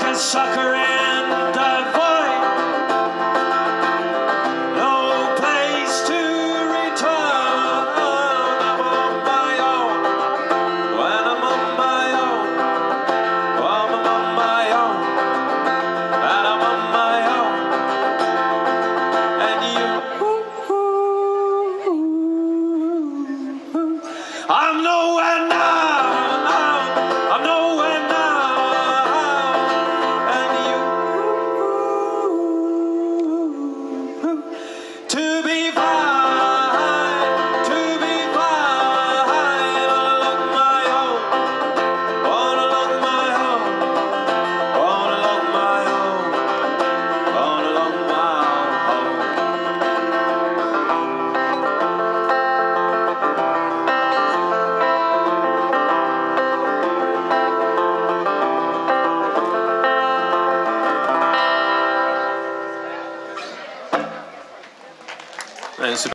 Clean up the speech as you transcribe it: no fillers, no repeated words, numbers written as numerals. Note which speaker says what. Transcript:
Speaker 1: a sucker in the void, no place to return. I'm on my own, when I'm on my own, I'm on my own, and I'm on my own, and you, I'm nowhere now. I'm nowhere now, and you, to be fine, along my own, all along my own, all along my own, all along my own. And